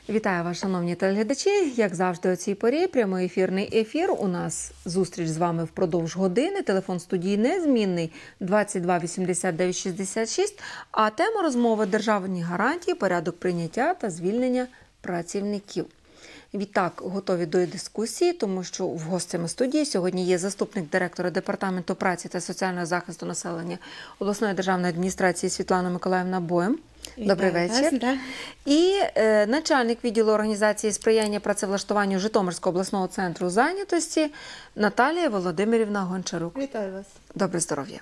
Вітаю вас, шановні телеглядачі. Як завжди, о цій порі прямий ефірний ефір. У нас зустріч з вами впродовж години. Телефон студії незмінний 22 89 66. А тема розмови – державні гарантії, порядок прийняття та звільнення працівників. Відтак, готові до дискусії, тому що в гостями студії сьогодні є заступник директора Департаменту праці та соціального захисту населення обласної державної адміністрації Світлана Миколаївна Боєм. Добрий вечір. Да. І начальник відділу організації сприяння працевлаштуванню Житомирського обласного центру зайнятості Наталія Володимирівна Гончарук. Вітаю вас. Добре здоров'я.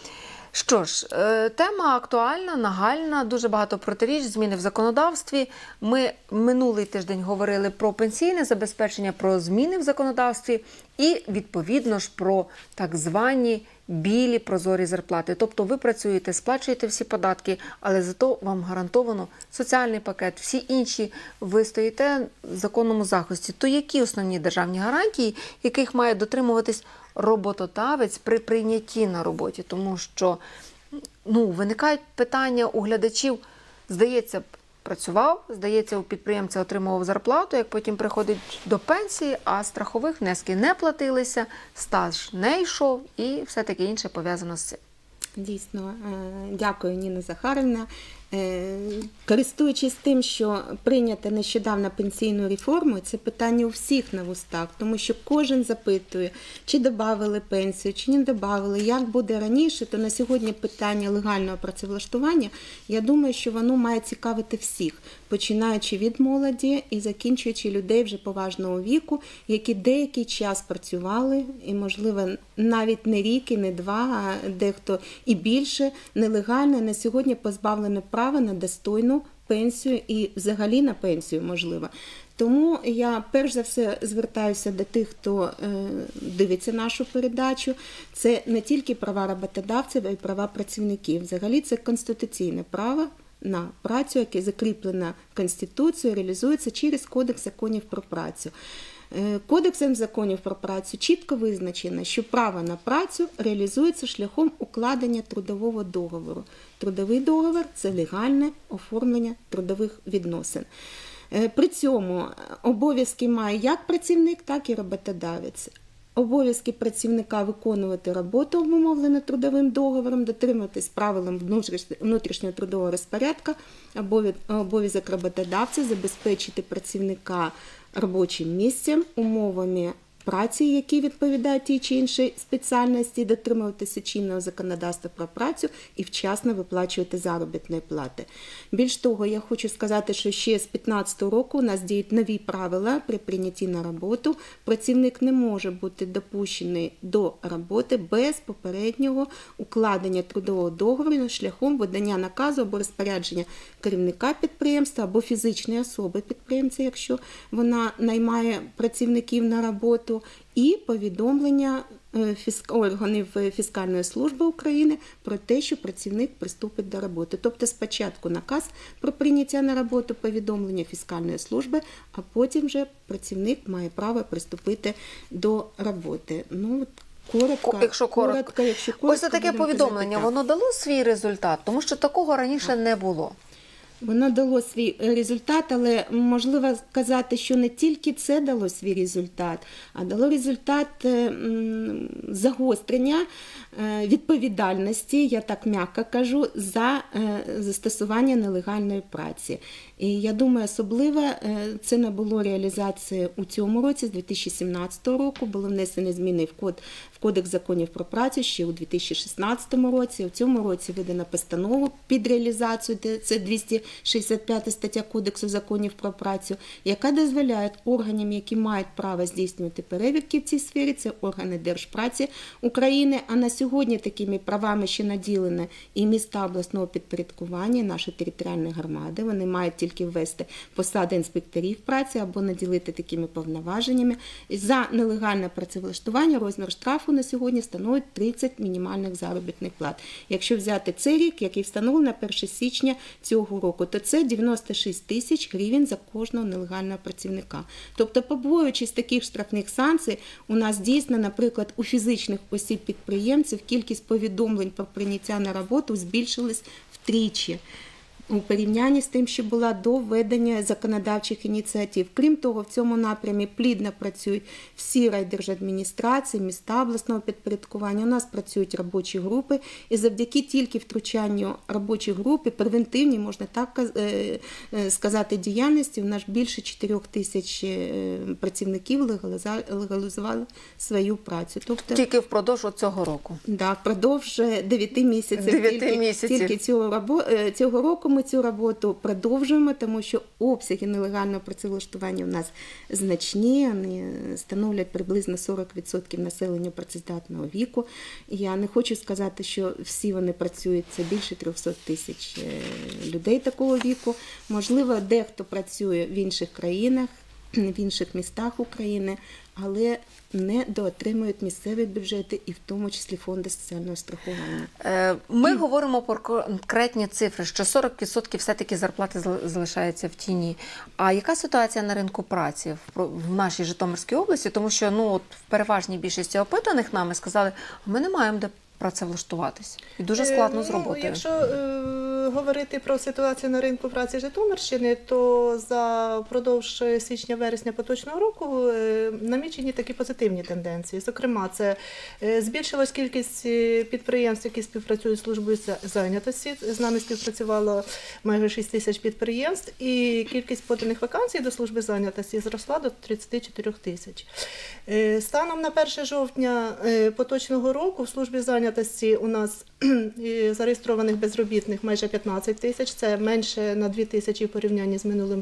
Що ж, тема актуальна, нагальна, дуже багато протиріч, зміни в законодавстві. Ми минулий тиждень говорили про пенсійне забезпечення, про зміни в законодавстві і, відповідно ж, про так звані білі прозорі зарплати. Тобто ви працюєте, сплачуєте всі податки, але зато вам гарантовано соціальний пакет, всі інші ви стоїте в законному захисті. То які основні державні гарантії, яких має дотримуватись роботодавець при прийнятті на роботі? Тому що виникають питання у глядачів, здається, працював, здається, у підприємця отримував зарплату, як потім приходить до пенсії, а страхових внесків не платилися, стаж не йшов і все таке інше пов'язано з цим. Дійсно, дякую, Ніна Захарівна. Користуючись тим, що прийнята нещодавно пенсійну реформу, це питання у всіх на вустах, тому що кожен запитує, чи додали пенсію, чи не додали, як буде раніше, то на сьогодні питання легального працевлаштування, я думаю, що воно має цікавити всіх, починаючи від молоді і закінчуючи людей вже поважного віку, які деякий час працювали, і, можливо, навіть не рік, і не два, а дехто і більше, нелегально, на сьогодні позбавлені права на достойну пенсію і взагалі на пенсію, можливо. Тому я перш за все звертаюся до тих, хто дивиться нашу передачу. Це не тільки права роботодавців, а й права працівників. Взагалі це конституційне право на працю, яке закріплено Конституцією, реалізується через Кодекс законів про працю. Кодексом законів про працю чітко визначено, що право на працю реалізується шляхом укладення трудового договору. Трудовий договор – це легальне оформлення трудових відносин. При цьому обов'язки має як працівник, так і роботодавець. Обов'язки працівника виконувати роботу, обумовлену трудовим договором, дотримуватись правилам внутрішнього трудового розпорядку, обов'язок роботодавця забезпечити працівника робочим місцем, умовами праці, які відповідають тій чи іншій спеціальності, дотримуватися чинного законодавства про працю і вчасно виплачувати заробітні плати. Більш того, я хочу сказати, що ще з 2015 року у нас діють нові правила при прийнятті на роботу. Працівник не може бути допущений до роботи без попереднього укладення трудового договору шляхом видання наказу або розпорядження керівника підприємства або фізичної особи підприємця, якщо вона наймає працівників на роботу, і повідомлення органів Фіскальної служби України про те, що працівник приступить до роботи. Тобто спочатку наказ про прийняття на роботу, повідомлення Фіскальної служби, а потім вже працівник має право приступити до роботи. Якщо коротко. Ось таке повідомлення, воно дало свій результат, тому що такого раніше не було. Воно дало свій результат, але можливо сказати, що не тільки це дало свій результат, а дало результат загострення відповідальності, я так м'яко кажу, за застосування нелегальної праці. І я думаю, особливо це набуло реалізації у цьому році, з 2017 року, були внесені зміни в Кодекс законів про працю ще у 2016 році. У цьому році видано постанову під реалізацію, це 265 стаття Кодексу законів про працю, яка дозволяє органам, які мають право здійснювати перевірки в цій сфері, це органи Держпраці України, а на сьогодні такими правами ще наділені і міста обласного підпорядкування, наші територіальні громади, вони мають тільки ввести посади інспекторів праці або наділити такими повноваженнями. За нелегальне працевлаштування розмір штрафу на сьогодні становить 30 мінімальних заробітних плат. Якщо взяти цей рік, який встановлено 1 січня цього року, то це 96 тисяч гривень за кожного нелегального працівника. Тобто, побоюючись таких штрафних санкцій, у нас дійсно, наприклад, у фізичних осіб-підприємців кількість повідомлень про прийняття на роботу збільшилась втричі. у порівнянні з тим, що була до введення законодавчих ініціатив. Крім того, в цьому напрямі плідно працюють всі райдержадміністрації, міста обласного підпорядкування. У нас працюють робочі групи, і завдяки тільки втручанню робочих груп і превентивній, можна так сказати, діяльності, у нас більше 4 тисяч працівників легалізували свою працю. Тобто, тільки впродовж цього року? Да, впродовж 9 місяців. Тільки цього року ми цю роботу продовжуємо, тому що обсяги нелегального працевлаштування у нас значні, вони становлять приблизно 40% населення працездатного віку. Я не хочу сказати, що всі вони працюють, це більше 300 тисяч людей такого віку. Можливо, дехто працює в інших країнах, в інших містах України, але не доотримують місцеві бюджети і в тому числі фонди соціального страхування. Ми говоримо про конкретні цифри, що 40% все-таки зарплати залишаються в тіні. А яка ситуація на ринку праці в нашій Житомирській області? Тому що в переважній більшості опитаних нами сказали, ми не маємо де працевлаштуватись. І дуже складно з роботою. Якщо говорити про ситуацію на ринку праці Житомирщини, то впродовж січня-вересня поточного року намічені такі позитивні тенденції. Зокрема, це збільшилась кількість підприємств, які співпрацюють з службою зайнятості. З нами співпрацювало майже 6 тисяч підприємств, і кількість поданих вакансій до служби зайнятості зросла до 34 тисяч. Станом на 1 жовтня поточного року в службі зайнятості у нас зареєстрованих безробітних майже 15 тисяч, це менше на 2 тисячі в порівнянні з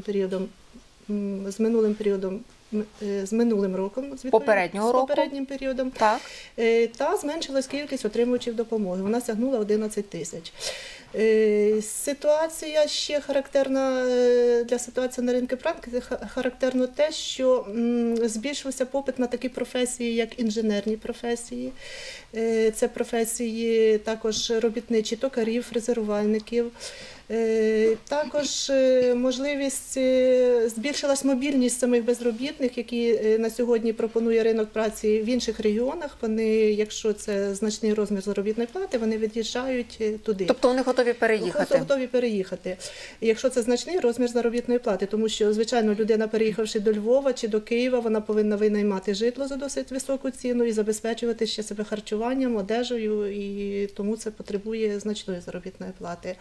минулим роком, з попереднім періодом. Так. Та зменшилась кількість отримувачів допомоги, вона сягнула 11 тисяч. Ситуація ще характерна для ситуації на ринку праці, характерно те, що збільшився попит на такі професії, як інженерні професії. Це професії також робітничі, токарів, фрезерувальників. Також збільшилась мобільність самих безробітних, які на сьогодні пропонує ринок праці в інших регіонах. Вони, якщо це значний розмір заробітної плати, вони від'їжджають туди. Тобто вони готові переїхати? Готові переїхати, якщо це значний розмір заробітної плати. Тому що, звичайно, людина, переїхавши до Львова чи до Києва, вона повинна винаймати житло за досить високу ціну і забезпечувати ще себе харчуванням, одежею, і тому це потребує значної заробітної плати.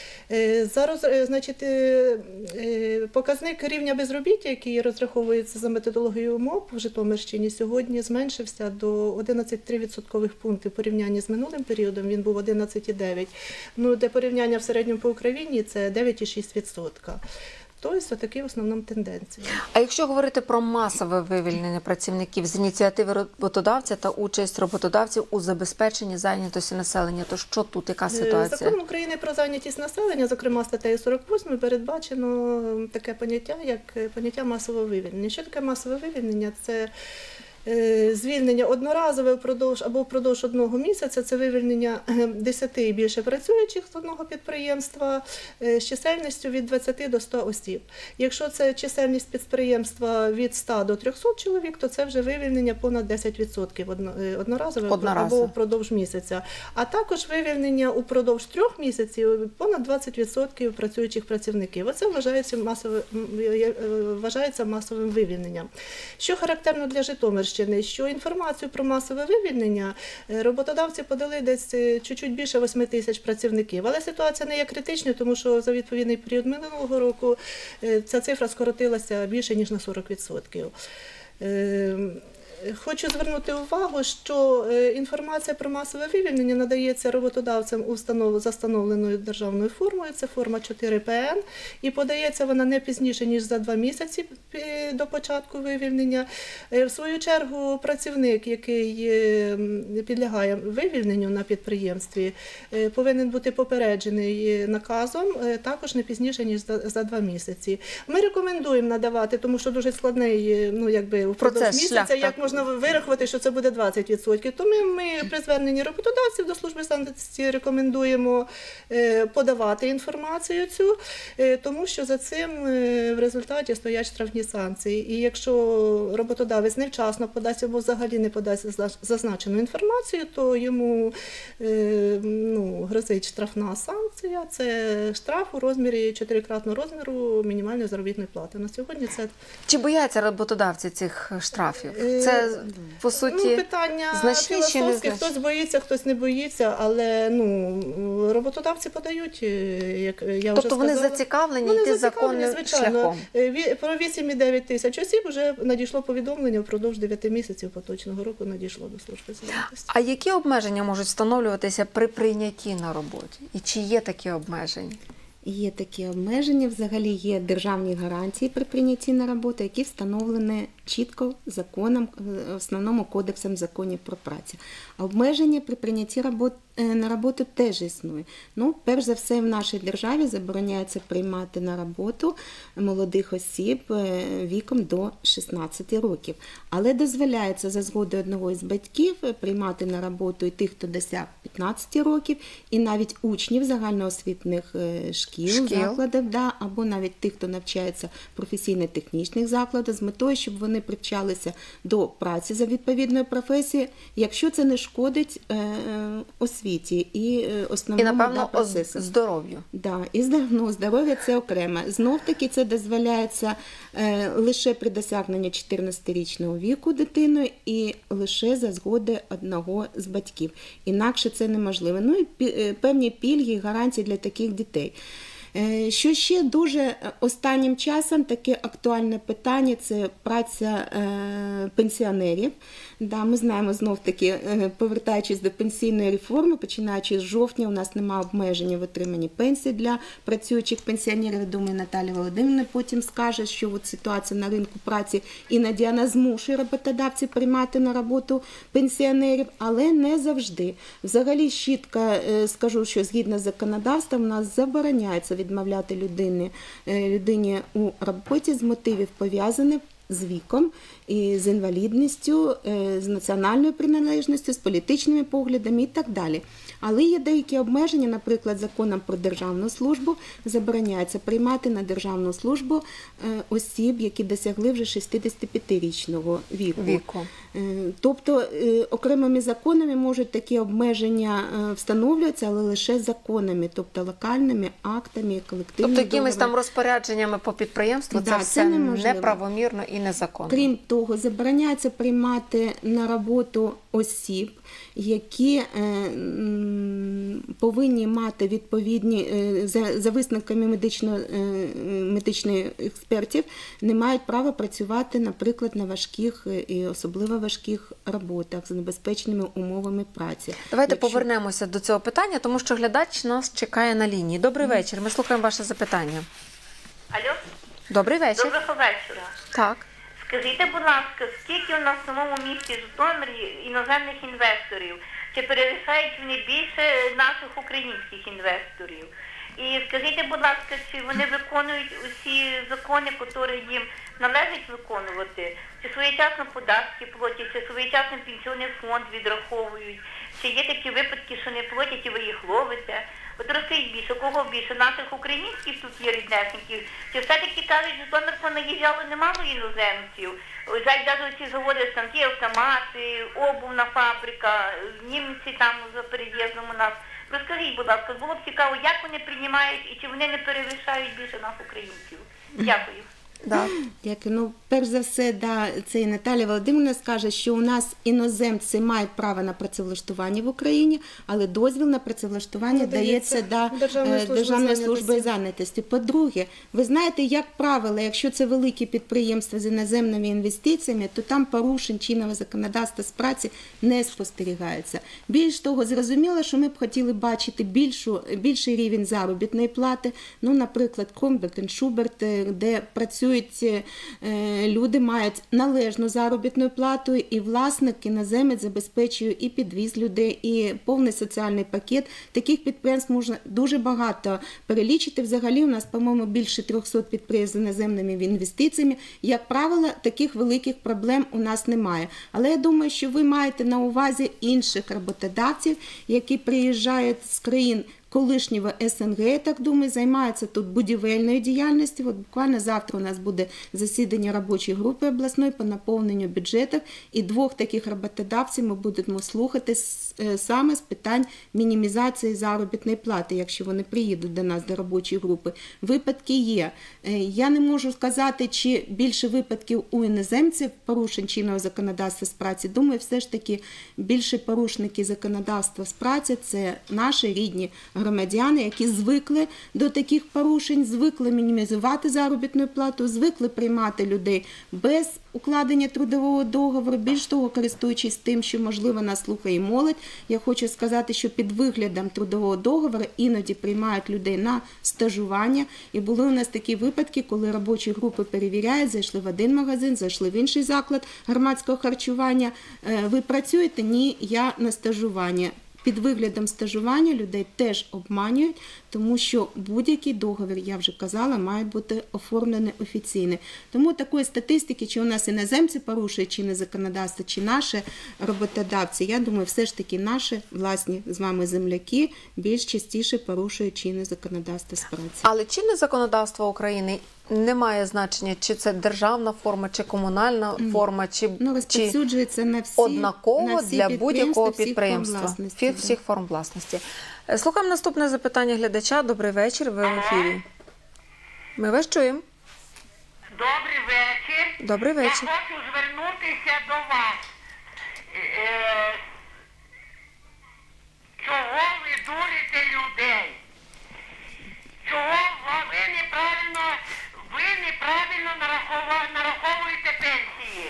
Показник рівня безробіття, який розраховується за методологією МОП в Житомирщині, сьогодні зменшився до 11,3% пунктів в порівнянні з минулим періодом, він був 11,9%. Для порівняння в середньому по Україні це 9,6%. Тобто, такі в основному тенденції. А якщо говорити про масове вивільнення працівників з ініціативи роботодавця та участь роботодавців у забезпеченні зайнятості населення, то що тут, яка ситуація? Законом України про зайнятість населення, зокрема статтею 48, передбачено таке поняття, як поняття масового вивільнення. Що таке масове вивільнення? Це звільнення одноразове впродовж одного місяця, це вивільнення 10 і більше працюючих з одного підприємства з чисельністю від 20 до 100 осіб. Якщо це чисельність підприємства від 100 до 300 чоловік, то це вже вивільнення понад 10% одноразове або впродовж місяця. А також вивільнення упродовж 3 місяців понад 20% працюючих працівників. Оце вважається масовим вивільненням. Що характерно для Житомирщини? Що інформацію про масове вивільнення роботодавці подали десь чуть-чуть більше 8 тисяч працівників. Але ситуація не є критичною, тому що за відповідний період минулого року ця цифра скоротилася більше, ніж на 40%. Хочу звернути увагу, що інформація про масове вивільнення надається роботодавцям за встановленою державною формою, це форма 4ПН, і подається вона не пізніше, ніж за 2 місяці до початку вивільнення. В свою чергу, працівник, який підлягає вивільненню на підприємстві, повинен бути попереджений наказом також не пізніше, ніж за 2 місяці. Ми рекомендуємо надавати, тому що дуже складний, впродовж місяця, як можна можна вирахувати, що це буде 20%. Тому ми при зверненні роботодавців до служби зайнятості рекомендуємо подавати інформацію цю, тому що за цим в результаті стоять штрафні санкції. І якщо роботодавець невчасно подасть або взагалі не подасть зазначену інформацію, то йому грозить штрафна санкція. Це штраф у розмірі 4-кратного розміру мінімальної заробітної плати. На сьогодні це... Чи бояться роботодавці цих штрафів? Це, по суті, питання значні чи не філософське. значні? Хтось боїться, хтось не боїться, але роботодавці подають, як я Тобто вже вони сказала. зацікавлені йти законним звичайно. шляхом? Про 8,9 тисяч осіб вже надійшло повідомлення, впродовж 9 місяців поточного року надійшло до служби зайнятості. А які обмеження можуть встановлюватися при прийнятті на роботі? І чи є такі обмеження? Є такі обмеження, взагалі є державні гарантії при прийнятті на роботу, які встановлені чітко законом, основному кодексом законів про працю. А обмеження при прийнятті на роботу теж існує. Перш за все, в нашій державі забороняється приймати на роботу молодих осіб віком до 16 років. Але дозволяється за згодою одного із батьків приймати на роботу і тих, хто досяг 15 років, і навіть учнів загальноосвітних шкіл. Закладів, або навіть тих, хто навчається в професійно-технічних закладах, з метою, щоб вони привчалися до праці за відповідною професією, якщо це не шкодить освіті і основному І, напевно, процесу. здоров'ю. І здоров'я це окремо. Знов-таки це дозволяється лише при досягненні 14-річного віку дитиною і лише за згоди одного з батьків. Інакше це неможливо. І певні пільги і гарантії для таких дітей. Що ще дуже останнім часом таке актуальне питання – це праця пенсіонерів. Ми знаємо, знов-таки, повертаючись до пенсійної реформи, починаючи з жовтня, у нас немає обмеження в отриманні пенсій для працюючих пенсіонерів. Я думаю, Наталія Володимирівна потім скаже, що ситуація на ринку праці іноді вона змушує роботодавців приймати на роботу пенсіонерів, але не завжди. Взагалі, чітко скажу, що згідно з законодавством у нас забороняється відмовляти людині у роботі з мотивів, пов'язаних з віком, і з інвалідністю, з національною приналежністю, з політичними поглядами і так далі. Але є деякі обмеження, наприклад, законом про державну службу забороняється приймати на державну службу осіб, які досягли вже 65-річного віку. Тобто окремими законами можуть такі обмеження встановлюватися, але лише законами, тобто локальними актами, колективними. Тобто якимись там розпорядженнями по підприємству це все неправомірно і незаконно. Крім того, забороняється приймати на роботу осіб, які повинні мати відповідні, за висновками медичних експертів, не мають права працювати, наприклад, на важких і особливо важких роботах з небезпечними умовами праці. Давайте повернемося до цього питання, тому що глядач нас чекає на лінії. Добрий вечір, ми слухаємо ваше запитання. Алло? Добрий вечір. Доброго вечора. Так. Скажіть, будь ласка, скільки у нас в самому місті Житомирі іноземних інвесторів? Чи перевищають вони більше наших українських інвесторів? І скажіть, будь ласка, чи вони виконують усі закони, які їм належить виконувати? Чи своєчасно податки платять, чи своєчасно пенсійний фонд відраховують? Чи є такі випадки, що не платять і ви їх ловите? От розкажіть більше, кого більше? Наших українських тут є ріднесників? Чи все-таки кажуть, що Житомир понаїжджало немало іноземців? Навіть ці заводи, там ті автомати, обувна фабрика, німці там за переїздом у нас. Розкажіть, будь ласка, було б цікаво, як вони приймають і чи вони не перевищають більше нас українців? Дякую. Дякую. Перш за все, це і Наталія Володимирівна скаже, що у нас іноземці мають право на працевлаштування в Україні, але дозвіл на працевлаштування дається Державною службою зайнятості. По-друге, ви знаєте, як правило, якщо це великі підприємства з іноземними інвестиціями, то там порушень чинного законодавства з праці не спостерігається. Більш того, зрозуміло, що ми б хотіли бачити більший рівень заробітної плати, наприклад, Кромберг & Шуберт, де працюють працюють люди, мають належну заробітну плату, і власник, іноземець забезпечує і підвіз людей, і повний соціальний пакет. Таких підприємств можна дуже багато перелічити. Взагалі у нас, по-моєму, більше 300 підприємств з іноземними інвестиціями. Як правило, таких великих проблем у нас немає. Але я думаю, що ви маєте на увазі інших роботодавців, які приїжджають з країн колишнього СНГ, я так думаю, займаються тут будівельною діяльністю. От буквально завтра у нас буде засідання робочої групи обласної по наповненню бюджетів, і 2 таких роботодавців ми будемо слухати саме з питань мінімізації заробітної плати, якщо вони приїдуть до нас, до робочої групи. Випадки є. Я не можу сказати, чи більше випадків у іноземців порушень чинного законодавства з праці. Думаю, все ж таки більше порушники законодавства з праці – це наші рідні громадяни, які звикли до таких порушень, звикли мінімізувати заробітну плату, звикли приймати людей без укладення трудового договору. Більш того, користуючись тим, що, можливо, нас слухає молодь, я хочу сказати, що під виглядом трудового договору іноді приймають людей на стажування. І були у нас такі випадки, коли робочі групи перевіряють, зайшли в один магазин, зайшли в інший заклад громадського харчування. Ви працюєте? Ні, я на стажування. Під виглядом стажування людей теж обманюють, тому що будь-який договір, я вже казала, має бути оформлений офіційно. Тому такої статистики, чи у нас іноземці порушують чинне законодавство, чи наші роботодавці, я думаю, все ж таки наші власні з вами земляки більш частіше порушують чинне законодавство з праці. Але чинне законодавство України не має значення, чи це державна форма, чи комунальна форма, чи розповсюджується на всі, однаково для будь-якого підприємства, всіх да. форм власності. Слухаємо наступне запитання глядача. Добрий вечір, ви в ефірі. Ми вас чуємо. Добрий вечір. Добрий вечір. Я хочу звернутися до вас. Чого ви дурите людей? Чого ви неправильно нараховуєте пенсії?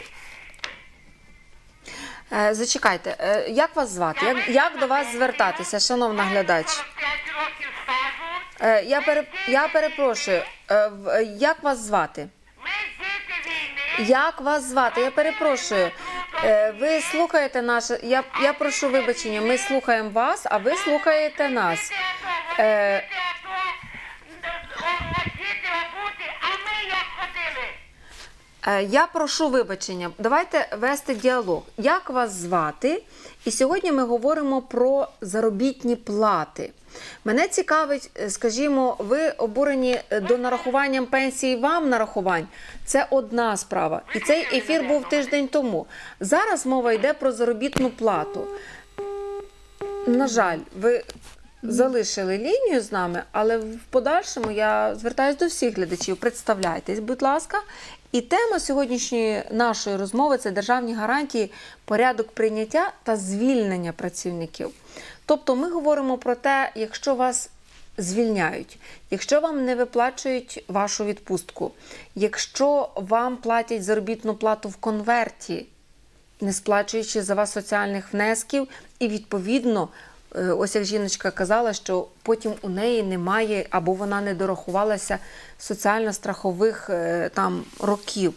Зачекайте, як вас звати? Як до вас звертатися, шановна глядач? 45 років стажу. Я перепрошую, як вас звати? Ми діти війни. Як вас звати? Я перепрошую. Ви слухаєте наше... Я прошу вибачення, ми слухаємо вас, а ви слухаєте нас. Я прошу вибачення, давайте вести діалог. Як вас звати? І сьогодні ми говоримо про заробітні плати. Мене цікавить, скажімо, ви обурені до нарахуванням пенсії вам нарахувань. Це одна справа. І цей ефір був тиждень тому. Зараз мова йде про заробітну плату. На жаль, ви залишили лінію з нами, але в подальшому я звертаюся до всіх глядачів. Представляйтесь, будь ласка. І тема сьогоднішньої нашої розмови – це державні гарантії, порядок прийняття та звільнення працівників. Тобто ми говоримо про те, якщо вас звільняють, якщо вам не виплачують вашу відпустку, якщо вам платять заробітну плату в конверті, не сплачуючи за вас соціальних внесків, і відповідно, ось як жіночка казала, що потім у неї немає, або вона не дорахувалася соціально-страхових там років.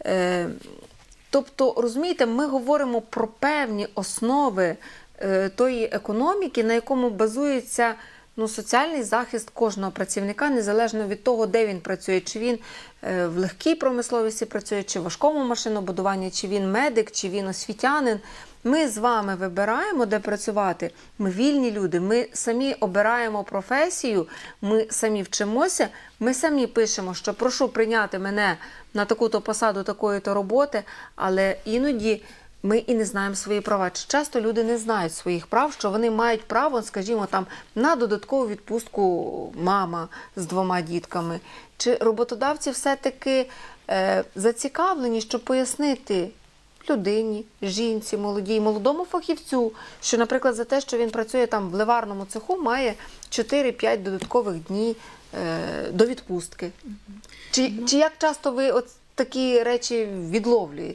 Тобто, розумієте, ми говоримо про певні основи тої економіки, на якому базується соціальний захист кожного працівника, незалежно від того, де він працює, чи він в легкій промисловості працює, чи в важкому машинобудуванні, чи він медик, чи він освітянин. Ми з вами вибираємо, де працювати. Ми вільні люди, ми самі обираємо професію, ми самі вчимося, ми самі пишемо, що прошу прийняти мене на таку-то посаду, такої-то роботи, але іноді ми і не знаємо свої права. Часто люди не знають своїх прав, що вони мають право, скажімо, там, на додаткову відпустку мама з 2 дітками. Чи роботодавці все-таки зацікавлені, щоб пояснити людині, жінці, молодій, молодому фахівцю, що, наприклад, за те, що він працює там в ливарному цеху, має 4-5 додаткових днів до відпустки. Чи як часто ви от такі речі відловлюєте?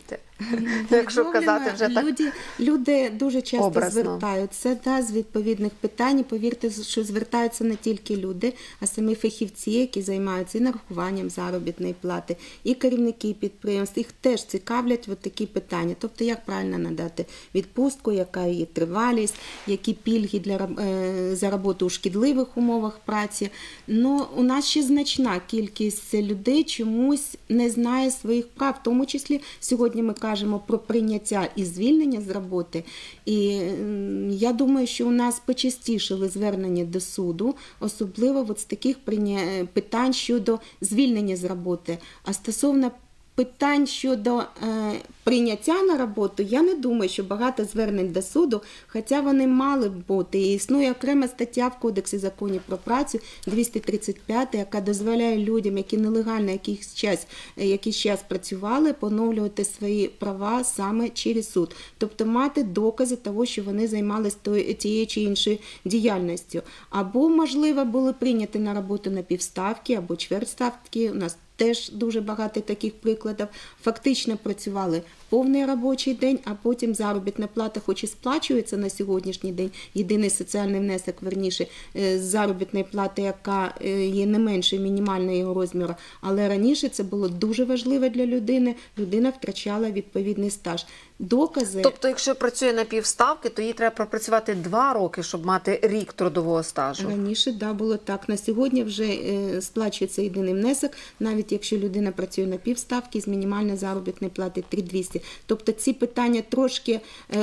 якщо казати вже так. Люди дуже часто образно звертаються з відповідних питань. І повірте, що звертаються не тільки люди, а самі фахівці, які займаються і нарахуванням заробітної плати, і керівники підприємств. Їх теж цікавлять такі питання. Тобто, як правильно надати відпустку, яка її тривалість, які пільги за роботу у шкідливих умовах праці. Но у нас ще значна кількість людей чомусь не знає своїх прав. В тому числі сьогодні ми кажемо про прийняття і звільнення з роботи. І я думаю, що у нас почастішили звернення до суду, особливо з таких питань щодо звільнення з роботи. А стосовно питань щодо прийняття на роботу, я не думаю, що багато звернень до суду, хоча вони мали б бути. І існує окрема стаття в Кодексі законів про працю, 235, яка дозволяє людям, які нелегально якийсь час працювали, поновлювати свої права саме через суд. Тобто мати докази того, що вони займалися тією чи іншою діяльністю. Або, можливо, були прийняті на роботу на півставки або чверть ставки. У нас теж дуже багато таких прикладів. Фактично працювали повний робочий день, а потім заробітна плата хоч і сплачується на сьогоднішній день, єдиний соціальний внесок, верніше, з заробітної плати, яка є не менше мінімального його розміру, але раніше це було дуже важливо для людини, людина втрачала відповідний стаж. Докази... Тобто, якщо працює на півставки, то їй треба пропрацювати 2 роки, щоб мати рік трудового стажу. Раніше, було так. На сьогодні вже сплачується єдиний внесок, навіть якщо людина працює на півставки з мінімальної заробітної плати 3200. Тобто ці питання трошки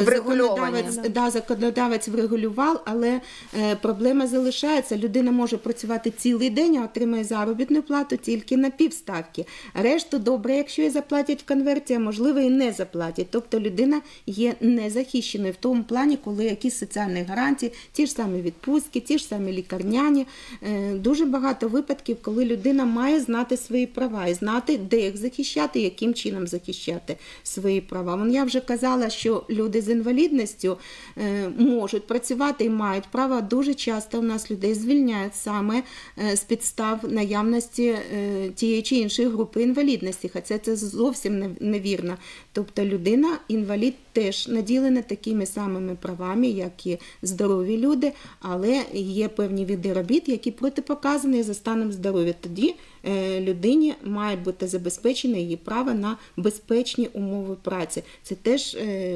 законодавець врегулював, але проблема залишається. Людина може працювати цілий день, а отримає заробітну плату тільки на півставки. Решту добре, якщо їй заплатять в конверті, а можливо і не заплатять. Тобто людина є незахищеною в тому плані, коли якісь соціальні гарантії, ті ж самі відпустки, ті ж самі лікарняні. Дуже багато випадків, коли людина має знати свої права і знати, де їх захищати, яким чином захищати свої права. Я вже казала, що люди з інвалідністю можуть працювати і мають право. Дуже часто у нас людей звільняють саме з підстав наявності тієї чи іншої групи інвалідності, хоча це зовсім невірно. Тобто людина, інвалід, теж наділена такими самими правами, як і здорові люди, але є певні види робіт, які протипоказані за станом здоров'я. Тоді людині має бути забезпечено її право на безпечні умови праці. Це теж,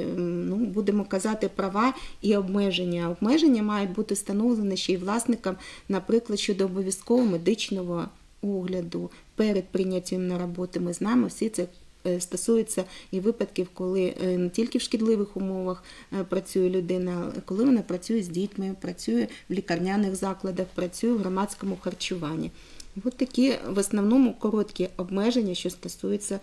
будемо казати, права і обмеження. Обмеження мають бути встановлені ще й власникам, наприклад, щодо обов'язкового медичного огляду перед прийняттям на роботу. Ми знаємо, всі це стосується і випадків, коли не тільки в шкідливих умовах працює людина, а коли вона працює з дітьми, працює в лікарняних закладах, працює в громадському харчуванні. Ось такі в основному короткі обмеження, що стосуються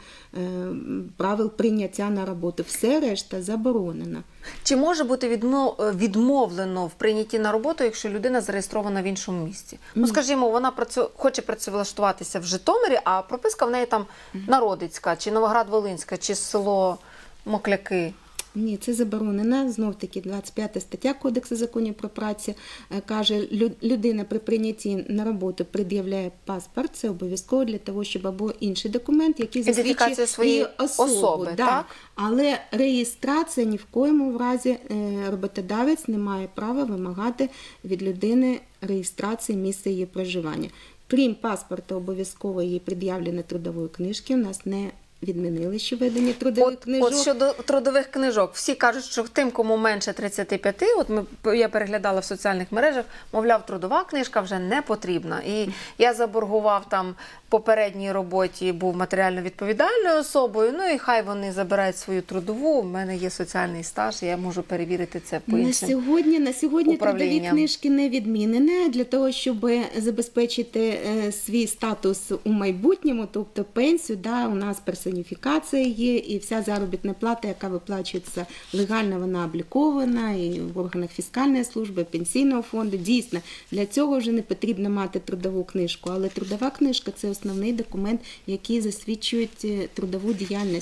правил прийняття на роботу. Все решта заборонено. Чи може бути відмовлено в прийнятті на роботу, якщо людина зареєстрована в іншому місці? Скажімо, вона хоче працевлаштуватися в Житомирі, а прописка в неї там Народицька, чи Новоград-Волинська, чи село Мокляки. Ні, це заборонено. Знов-таки 25 стаття Кодексу законів про працю каже, людина при прийнятті на роботу пред'являє паспорт, це обов'язково для того, щоб або інший документ, який засвідчує її особу. Так? Але реєстрація ні в коєму разі роботодавець не має права вимагати від людини реєстрації місця її проживання. Крім паспорта, обов'язково її пред'явлення трудової книжки, у нас не відмінили ще ведення трудових книжок. От щодо трудових книжок, всі кажуть, що тим, кому менше 35, я переглядала в соціальних мережах, мовляв, трудова книжка вже не потрібна. І я заборгував там попередній роботі, був матеріально відповідальною особою, і хай вони забирають свою трудову, в мене є соціальний стаж, і я можу перевірити це по іншим На сьогодні трудові книжки не відмінені. Для того, щоб забезпечити свій статус у майбутньому, тобто пенсію, у нас персоніфікація є, і вся заробітна плата, яка виплачується легально, вона облікована і в органах фіскальної служби, пенсійного фонду. Дійсно, для цього вже не потрібно мати трудову книжку, але трудова книжка – це основний документ, який засвідчує трудову діяльність.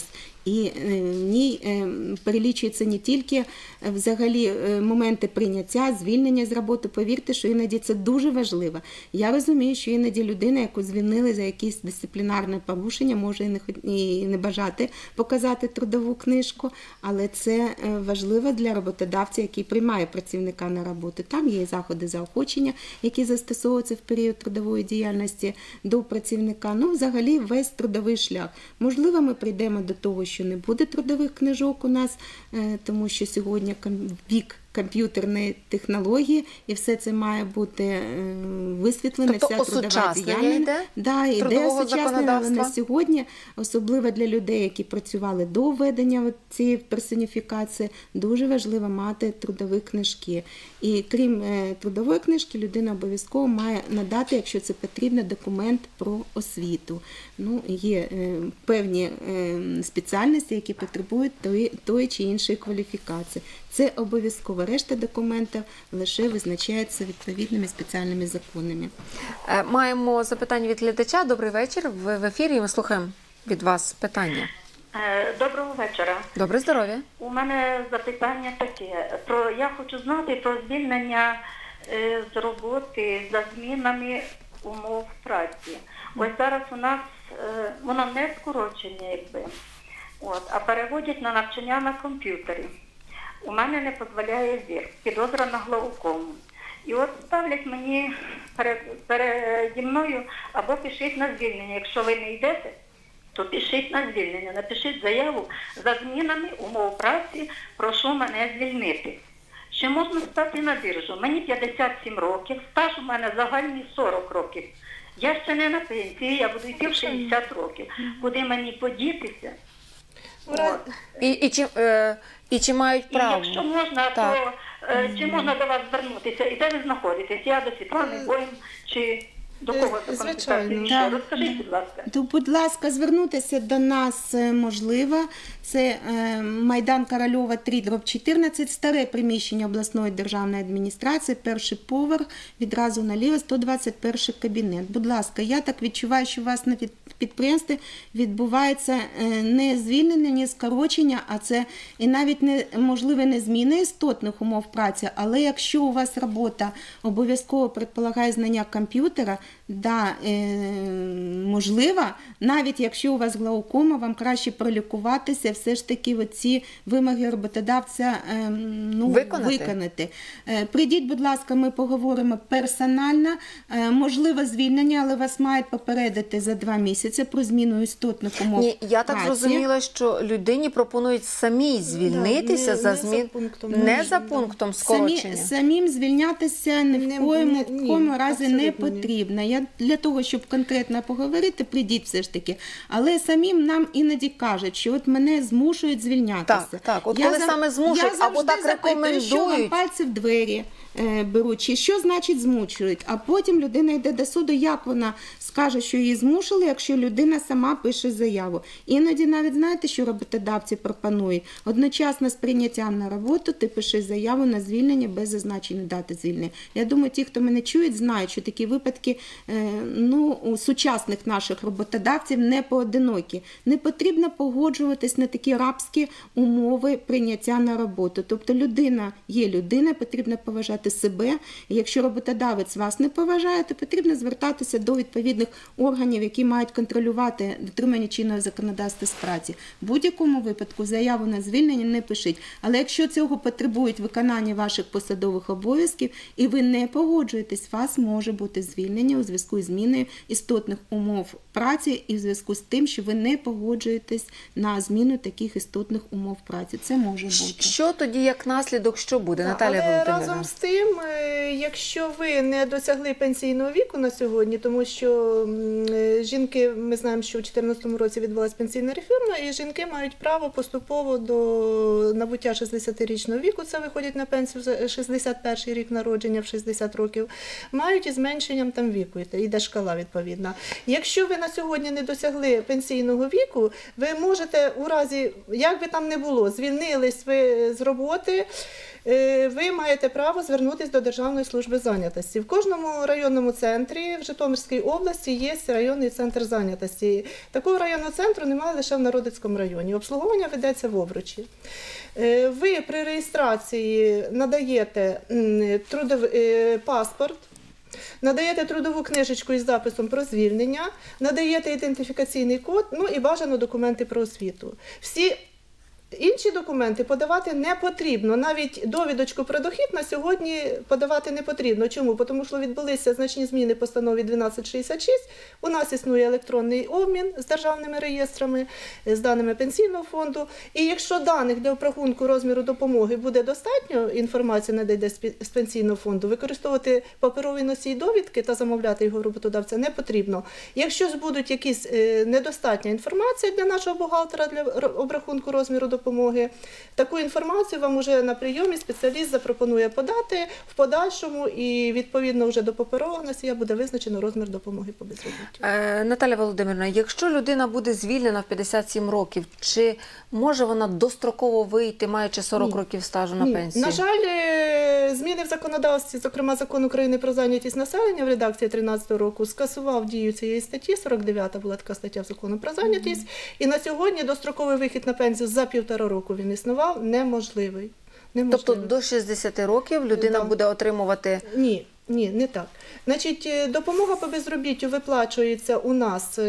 І в ній перелічується не тільки взагалі моменти прийняття, звільнення з роботи. Повірте, що іноді це дуже важливо. Я розумію, що іноді людина, яку звільнили за якісь дисциплінарне порушення, може і не бажати показати трудову книжку, але це важливо для роботодавця, який приймає працівника на роботу. Там є заходи заохочення, які застосовуються в період трудової діяльності до працівника. Ну, взагалі, весь трудовий шлях. Можливо, ми прийдемо до того, що не буде трудових книжок у нас, тому що сьогодні вік комп'ютерної технології, і все це має бути висвітлено, тобто вся трудова діяльність. Іде осучаснення, але на сьогодні, особливо для людей, які працювали до введення цієї персоніфікації, дуже важливо мати трудові книжки. І крім трудової книжки, людина обов'язково має надати, якщо це потрібно, документ про освіту. Ну, є певні спеціальності, які потребують тої чи іншої кваліфікації. Це обов'язково. Решта документів лише визначається відповідними спеціальними законами. Маємо запитання від глядача. Добрий вечір. Ви в ефірі, ми слухаємо від вас питання. Доброго вечора. Добре здоров'я. У мене запитання таке. Я хочу знати про звільнення з роботи за змінами умов праці. Ось зараз у нас воно не скорочення, а переводять на навчання на комп'ютері. У мене не дозволяє зір, підозра на глаукому. І от ставлять мені переді мною або пишіть на звільнення. Якщо ви не йдете, то пишіть на звільнення. Напишіть заяву за змінами умов праці, прошу мене звільнити. Ще можна стати на біржу. Мені 57 років, стаж у мене загальний 40 років. Я ще не на пенсії, я буду йти в 60 років. Куди мені подітися? І чи мають право? І якщо можна, то чи можна до вас звернутися? І де ви знаходитесь? Я до Світлани Бойм, чи до кого за консультацією? Розкажіть, будь ласка. Будь ласка, звернутися до нас можливо. Це Майдан Корольова, 3/14, старе приміщення обласної державної адміністрації, перший поверх, відразу наліво, 121 кабінет. Будь ласка, я так відчуваю, що у вас на підприємстві відбувається не звільнення, не скорочення, а це і навіть можливо не зміна істотних умов праці, але якщо у вас робота обов'язково предполагає знання комп'ютера, можливо, навіть якщо у вас глаукома, вам краще пролікуватися, все ж таки ці вимоги роботодавця виконати. Прийдіть, будь ласка, ми поговоримо персонально. Можливо, звільнення, але вас мають попередити за 2 місяці про зміну істотних умов праці. Я так зрозуміла, що людині пропонують самій звільнитися не за пунктом скорочення. Самим звільнятися ні в коєму разі не потрібно. Для того, щоб конкретно поговорити, прийдіть все ж таки. Але самим нам іноді кажуть, що от мене змушують звільнятися. Так. От коли саме змушують, або так рекомендують. Що вам пальці в двері беруть, чи що значить змушують. А потім людина йде до суду, як вона скаже, що її змусили, якщо людина сама пише заяву. Іноді навіть знаєте, що роботодавці пропонують? Одночасно з прийняттям на роботу ти пишеш заяву на звільнення без зазначення дати звільнення. Я думаю, ті, хто мене чують, знають, що такі випадки у сучасних наших роботодавців не поодинокі. Не потрібно погоджуватись на такі рабські умови прийняття на роботу. Тобто людина є людина, потрібно поважати себе. І якщо роботодавець вас не поважає, то потрібно звертатися до відповідних органів, які мають контролювати дотримання чинного законодавства з праці. В будь-якому випадку заяву на звільнення не пишіть. Але якщо цього потребують виконання ваших посадових обов'язків і ви не погоджуєтесь, вас може бути звільнення у зв'язку з зміною істотних умов праці і в зв'язку з тим, що ви не погоджуєтесь на зміну таких істотних умов праці. Це може бути. Що тоді як наслідок, що буде, Наталія Валентинівна? Разом з тим, якщо ви не досягли пенсійного віку на сьогодні, тому що жінки, ми знаємо, що у 2014 році відбулася пенсійна реформа, і жінки мають право поступово до набуття 60-річного віку, це виходять на пенсію за 61-й рік народження в 60 років, мають із зменшенням там віку, йде шкала відповідна. Якщо ви на сьогодні не досягли пенсійного віку, ви можете у разі, як би там не було, звільнились ви з роботи, ви маєте право звернутися звернутися до Державної служби зайнятості. В кожному районному центрі в Житомирській області є районний центр зайнятості. Такого районного центру немає лише в Народицькому районі. Обслуговування ведеться в Овручі. Ви при реєстрації надаєте паспорт, надаєте трудову книжечку із записом про звільнення, надаєте ідентифікаційний код, ну і бажано документи про освіту. Всі інші документи подавати не потрібно. Навіть довідочку про дохід на сьогодні подавати не потрібно. Чому? Тому що відбулися значні зміни постанові 1266. У нас існує електронний обмін з державними реєстрами, з даними пенсійного фонду. І якщо даних для обрахунку розміру допомоги буде достатньо, інформація надійде з пенсійного фонду, використовувати паперовий носій довідки та замовляти його роботодавця не потрібно. Якщо будуть якісь недостатня інформація для нашого бухгалтера для обрахунку розміру допомоги, таку інформацію вам уже на прийомі спеціаліст запропонує подати в подальшому, і відповідно вже до паперового носія буде визначено розмір допомоги по безробіттю. Наталя Володимирівна, якщо людина буде звільнена в 57 років, чи може вона достроково вийти, маючи 40 років стажу на пенсію? На жаль, зміни в законодавстві, зокрема Закон України про зайнятість населення в редакції 2013 року, скасував дію цієї статті, 49-та була така стаття в Закону про зайнятість, і на сьогодні достроковий вихід на пенсію за 1,5 року він існував, неможливий. Тобто до 60 років людина буде отримувати... Ні, не так. Значить, допомога по безробіттю виплачується у нас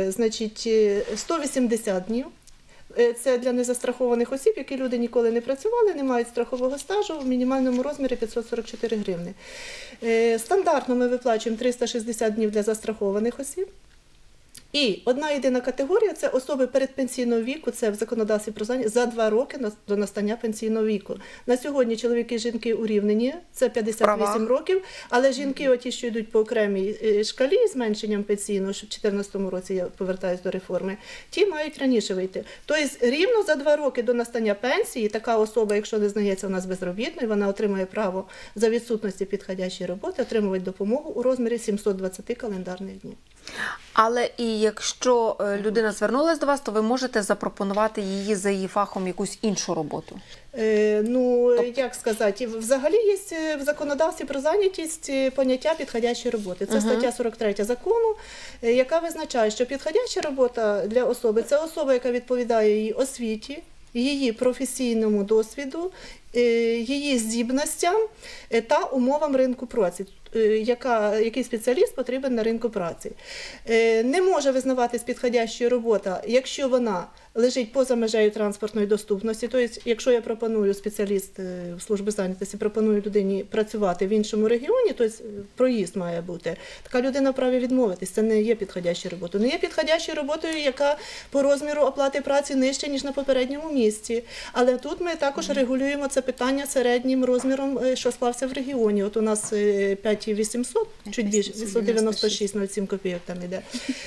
180 днів. Це для незастрахованих осіб, які люди ніколи не працювали, не мають страхового стажу, в мінімальному розмірі 544 гривни. Стандартно ми виплачуємо 360 днів для застрахованих осіб. І одна єдина категорія – це особи передпенсійного віку, це в законодавстві про зайнятість, за 2 роки до настання пенсійного віку. На сьогодні чоловіки і жінки урівнені, це 58 років, але жінки, оті, що йдуть по окремій шкалі з зменшенням пенсійного, що в 2014 році, я повертаюся до реформи, ті мають раніше вийти. Тобто рівно за 2 роки до настання пенсії така особа, якщо не знається у нас безробітною, вона отримує право за відсутності підходящої роботи отримувати допомогу у розмірі 720 календарних днів. Але і якщо людина звернулася до вас, то ви можете запропонувати її за її фахом якусь іншу роботу? Як сказати, взагалі є в законодавстві про зайнятість поняття підходящої роботи. Це стаття 43 закону, яка визначає, що підходяща робота для особи – це особа, яка відповідає її освіті, її професійному досвіду, її здібностям та умовам ринку праці. Який спеціаліст потрібен на ринку праці. Не може визнаватись підходящою робота, якщо вона лежить поза межею транспортної доступності. Тобто, якщо я пропоную, спеціаліст в службі зайнятості пропонує людині працювати в іншому регіоні, тобто проїзд має бути, така людина вправі відмовитись. Це не є підходящою роботою. Не є підходящою роботою, яка по розміру оплати праці нижча, ніж на попередньому місці. Але тут ми також регулюємо це питання середнім розміром, що склався в регіоні. От у нас 5800, чуть більше, 596,07 копійок там іде.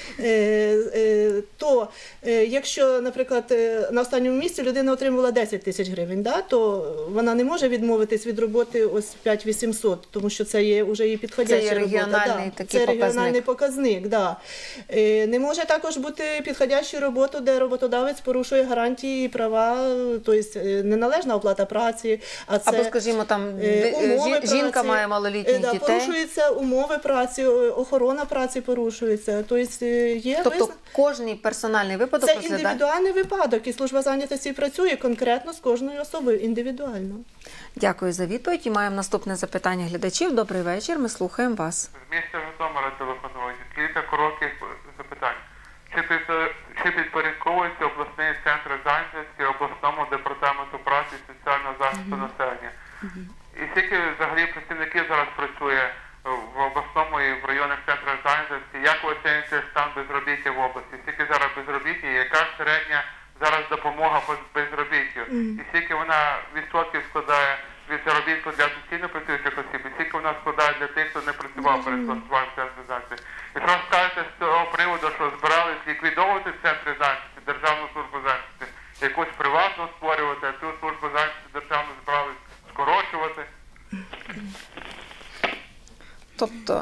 То, якщо, наприклад, на останньому місці людина отримувала 10 тисяч гривень, то вона не може відмовитись від роботи ось 5800, тому що це є вже її підходяща робота. Це регіональний показник. Не може також бути підходящою роботою, де роботодавець порушує гарантії і права, тобто неналежна оплата праці, а це або, скажімо, там жінка має малолітніх дітей. Порушуються умови праці, охорона праці порушується. Тобто кожний персональний випадок розглядає? Це індивідуальний випадок, і служба зайнятості працює конкретно з кожною особою, індивідуально. Дякую за відповідь. І маємо наступне запитання глядачів. Добрий вечір, ми слухаємо вас. З міста Житомира телефонують. Кілька коротких запитань. Чи підпорядковується обласний центр зайнятості обласному департаменту праці і соціального захисту населення? І скільки взагалі працівників зараз працює в обласному і в районних центрах зайнятості? Як ви оцінюєте стан безробіття в області? Скільки зараз безробіття? Яка середня зараз допомога по безробіттю? І скільки вона відсотків складає від заробітку для офіційно працюючих осіб? І скільки вона складає для тих, хто не працював перед влаштуванням центру зайнятості? Якщо ви скажете з цього приводу, що збирались ліквідовувати центри зайнятості, державну службу зайнятості, якусь приватну створювати, а цю службу зайнятості державну збирались скорочувати. Тобто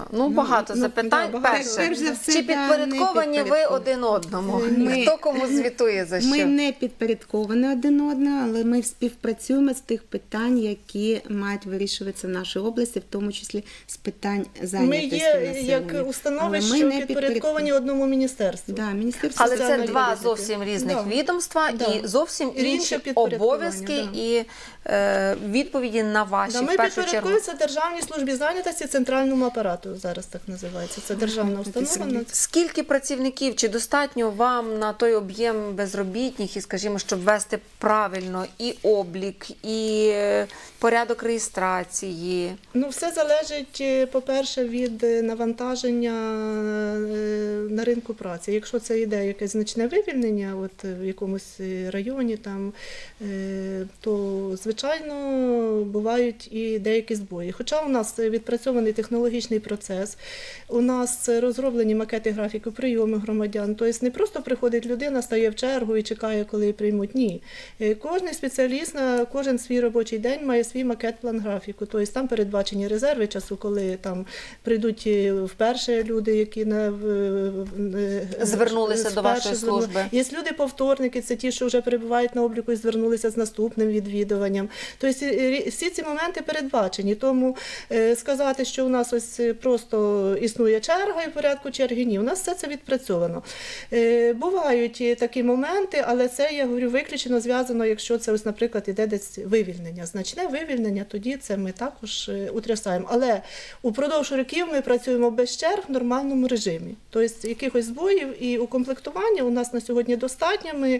Ну, багато запитань. да, Перше, перш за все, чи да, підпорядковані не ви підпорядковані. один одному? Ми- Хто кому звітує за що? Ми не підпорядковані один одному, але ми співпрацюємо з тих питань, які мають вирішуватися в нашій області, в тому числі з питань Ми зайнятості є населення. як установи, Але ми що не підпорядковані одному міністерству. Да, Міністерство Але це соціальної два політики. зовсім різних Да. відомства Да. і зовсім І інше інші підпорядкування, обов'язки да. і відповіді на ваші, Да, в ми першу чергу. підпорядкуємося Державній службі зайнятості, центральному апарату, зараз так називається. Це державна установа. Скільки працівників, чи достатньо вам на той об'єм безробітних, і, скажімо, щоб вести правильно і облік, і порядок реєстрації? Ну, все залежить, по-перше, від навантаження на ринку праці. Якщо це йде якесь значне вивільнення, от в якомусь районі, там, то, звичайно, бувають і деякі збої. Хоча у нас відпрацьований технологічний процес, у нас розроблені макети графіку прийому громадян. Тобто не просто приходить людина, стає в чергу і чекає, коли її приймуть. Ні. Кожен спеціаліст на кожен свій робочий день має свій макет-план графіку. Тобто там передбачені резерви часу, коли там прийдуть вперше люди, які Звернулися до вашої служби. Є люди-повторники, це ті, що вже перебувають на обліку і звернулися з наступним відвідуванням. Тобто всі ці моменти передбачені. Тому сказати, що у нас ось просто існує черга і в порядку черги, ні. У нас все це відпрацьовано. Бувають такі моменти, але це, я говорю, виключно зв'язано, якщо це, ось, наприклад, іде десь вивільнення. Значне вивільнення, тоді це ми також утрясаємо. Але упродовж років ми працюємо без черг в нормальному режимі. Тобто якихось збоїв і укомплектування у нас на сьогодні достатньо. Ми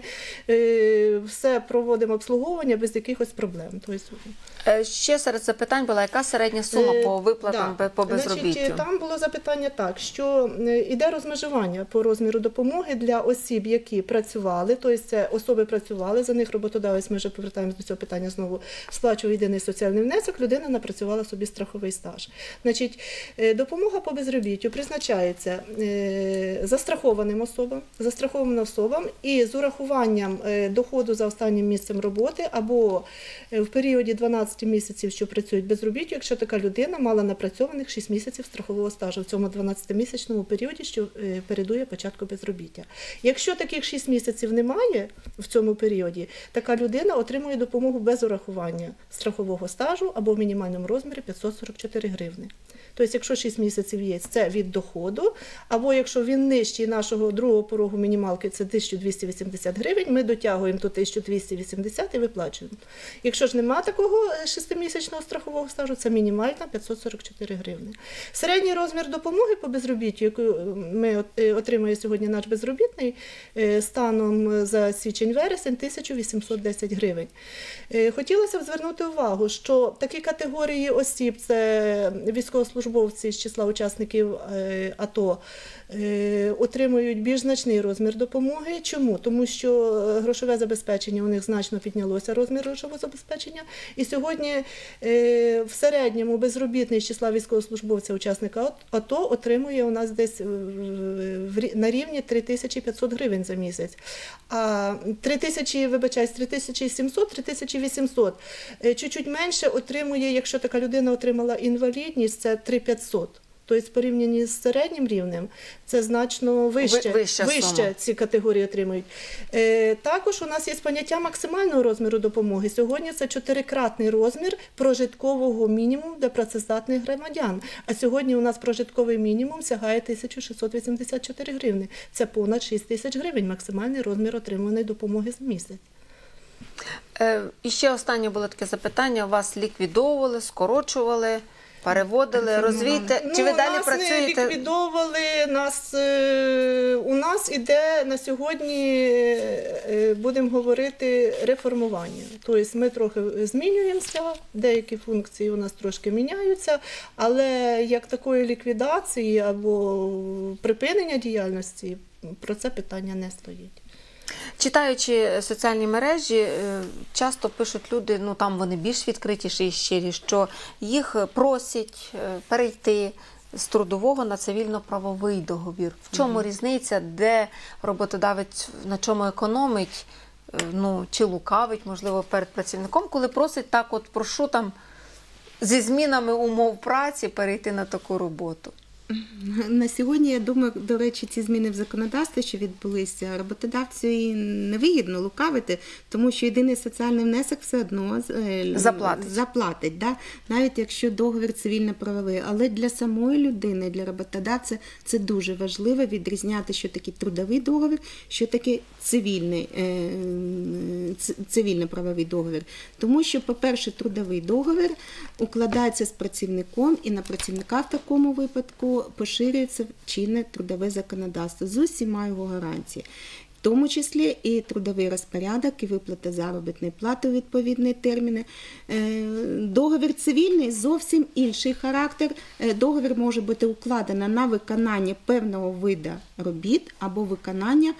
все проводимо обслуговування без якихось проблем. Тобто, ще серед запитань була, яка середня сума по виплатам по безробіттю? Значить, там було запитання так, що йде розмежування по розміру допомоги для осіб, які працювали, тобто це особи працювали, за них роботодавець, ми вже повертаємося до цього питання знову, сплачував єдиний соціальний внесок, людина напрацювала собі страховий стаж. Значить, допомога по безробіттю призначається застрахованим особам і з урахуванням доходу за останнім місцем роботи або в періоді 12 місяців, що працюють безробіттю, якщо така людина мала напрацьованих 6 місяців страхового стажу в цьому 12-місячному періоді, що передує початку безробіття. Якщо таких 6 місяців немає в цьому періоді, така людина отримує допомогу без урахування страхового стажу або в мінімальному розмірі 544 гривни. Тобто, якщо 6 місяців є, це від доходу, або якщо він нижчий нашого другого порогу мінімалки, це 1280 гривень, ми дотягуємо до 1280 і виплачуємо. Якщо ж немає такого 6-місячного страхового стажу, це мінімальна 544 гривні. Середній розмір допомоги по безробіттю, яку ми отримує сьогодні наш безробітний, станом за січень-вересень 1810 гривень. Хотілося б звернути увагу, що такі категорії осіб, це військовослужбовці з числа учасників АТО, отримують більш значний розмір допомоги. Чому? Тому що грошове забезпечення у них значно піднялося, розмір грошового забезпечення. І сьогодні в середньому безробітний з числа військовослужбовця учасника АТО отримує у нас десь на рівні 3500 гривень за місяць. А 3700, 3800. Чуть-чуть менше отримує, якщо така людина отримала інвалідність, це 3500. Тобто, порівняно з середнім рівнем, це значно вище ці категорії отримують. Також у нас є поняття максимального розміру допомоги. Сьогодні це 4-кратний розмір прожиткового мінімуму для працездатних громадян. А сьогодні у нас прожитковий мінімум сягає 1684 гривні. Це понад 6 тисяч гривень максимальний розмір отриманої допомоги за місяць. І ще останнє було таке запитання. Вас ліквідовували, скорочували? Переводили, розвійте, чи ви далі працюєте? Нас не ліквідовували, у нас іде на сьогодні, будемо говорити, реформування. Тобто ми трохи змінюємося, деякі функції у нас трошки міняються, але як такої ліквідації або припинення діяльності, про це питання не стоїть. Читаючи соціальні мережі, часто пишуть люди, ну там вони більш відкритіші і щирі, що їх просять перейти з трудового на цивільно-правовий договір. В чому різниця, де роботодавець на чому економить, ну, чи лукавить, можливо, перед працівником, коли просить так от, прошу там зі змінами умов праці перейти на таку роботу? На сьогодні, я думаю, до речі, ці зміни в законодавстві, що відбулися, роботодавцю і невигідно лукавити, тому що єдиний соціальний внесок все одно заплатить, да? Навіть якщо договір цивільно-правовий. Але для самої людини, для роботодавця це дуже важливо відрізняти, що таке трудовий договір, що таке цивільно-правовий договір. Тому що, по-перше, трудовий договір укладається з працівником, і на працівника в такому випадку поширюється чинне трудове законодавство з усіма його гарантіями. В тому числі і трудовий розпорядок, і виплата заробітної плати у відповідні терміни. Договір цивільний – зовсім інший характер. Договір може бути укладено на виконання певного виду робіт або виконання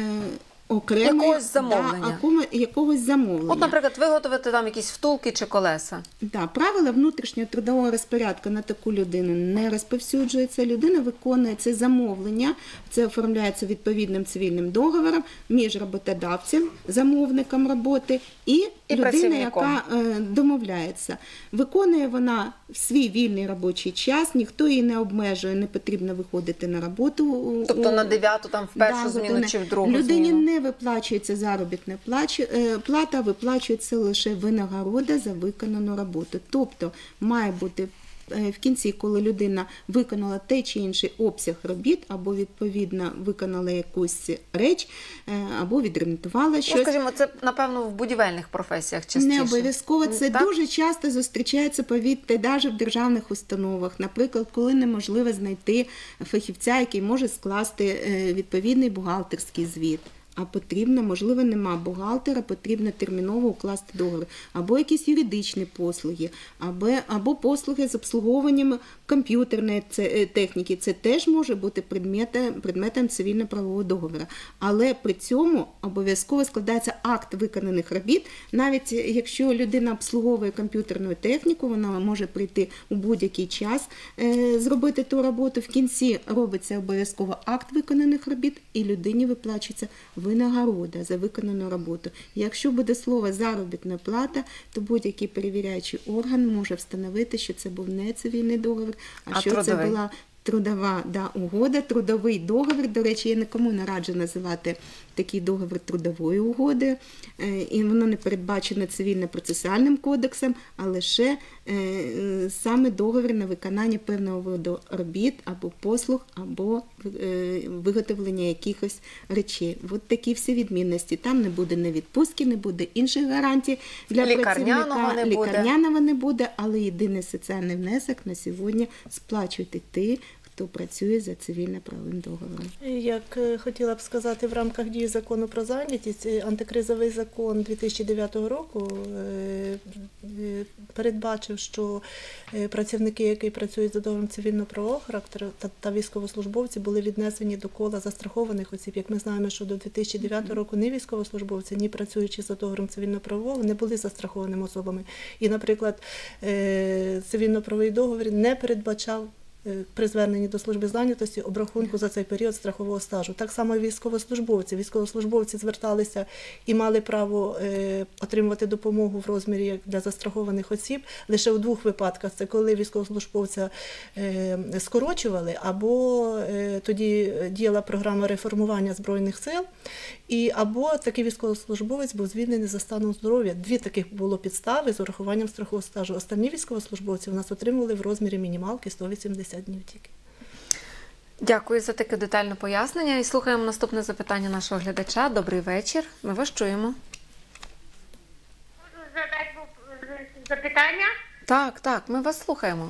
якогось замовлення. От, наприклад, виготовити там якісь втулки чи колеса. Да, правила внутрішнього трудового розпорядку на таку людину не розповсюджується. Людина виконує це замовлення, це оформляється відповідним цивільним договором між роботодавцем, замовником роботи і людина, яка домовляється. Виконує вона в свій вільний робочий час, ніхто її не обмежує, не потрібно виходити на роботу. Тобто на 9-ту, там, в першу зміну чи в другу людині зміну? Не виплачується заробітна плата, виплачується лише винагорода за виконану роботу. Тобто має бути в кінці, коли людина виконала той чи інший обсяг робіт, або відповідно виконала якусь реч, або відремонтувала щось. Скажімо, це, напевно, в будівельних професіях частіше. Не обов'язково. Це так? Дуже часто зустрічається, повірте, навіть в державних установах. Наприклад, коли неможливо знайти фахівця, який може скласти відповідний бухгалтерський звіт. А потрібно, можливо, нема бухгалтера, потрібно терміново укласти договір. Або якісь юридичні послуги, або послуги з обслуговуванням комп'ютерної техніки. Це теж може бути предметом цивільно-правового договору. Але при цьому обов'язково складається акт виконаних робіт. Навіть якщо людина обслуговує комп'ютерну техніку, вона може прийти у будь-який час, зробити ту роботу. В кінці робиться обов'язково акт виконаних робіт, і людині виплачується винагорода за виконану роботу. Якщо буде слово заробітна плата, то будь-який перевіряючий орган може встановити, що це був не цивільний договір, а що трудовий. Це була трудова угода, трудовий договір. До речі, я нікому не раджу називати такий договір трудової угоди, і воно не передбачено цивільно-процесуальним кодексом, а лише саме договір на виконання певного виду робіт або послуг, або виготовлення якихось речей. От такі всі відмінності. Там не буде ні відпустки, не буде інших гарантій для працівника, лікарняного не буде, але єдиний соціальний внесок на сьогодні сплачують ті, хто працює за цивільно-правовим договором. Як хотіла б сказати, в рамках дії закону про зайнятість, антикризовий закон 2009 року передбачив, що працівники, які працюють за договором цивільно-правового характеру та військовослужбовці, були віднесені до кола застрахованих осіб. Як ми знаємо, що до 2009 року ні військовослужбовці, ні працюючи за договором цивільно-правового не були застрахованими особами. І, наприклад, цивільно-правовий договір не передбачав при зверненні до служби зайнятості обрахунку за цей період страхового стажу. Так само і військовослужбовці. Військовослужбовці зверталися і мали право отримувати допомогу в розмірі як для застрахованих осіб лише у двох випадках. Це коли військовослужбовця скорочували, або тоді діяла програма реформування Збройних сил, або такий військовослужбовець був звільнений за станом здоров'я. Дві таких було підстави з урахуванням страхового стажу. Останні військовослужбовці у нас отримували в розмірі мінімалки 180 днів тільки. Дякую за таке детальне пояснення. І слухаємо наступне запитання нашого глядача. Добрий вечір. Ми вас чуємо. Можу задати запитання? Так, ми вас слухаємо.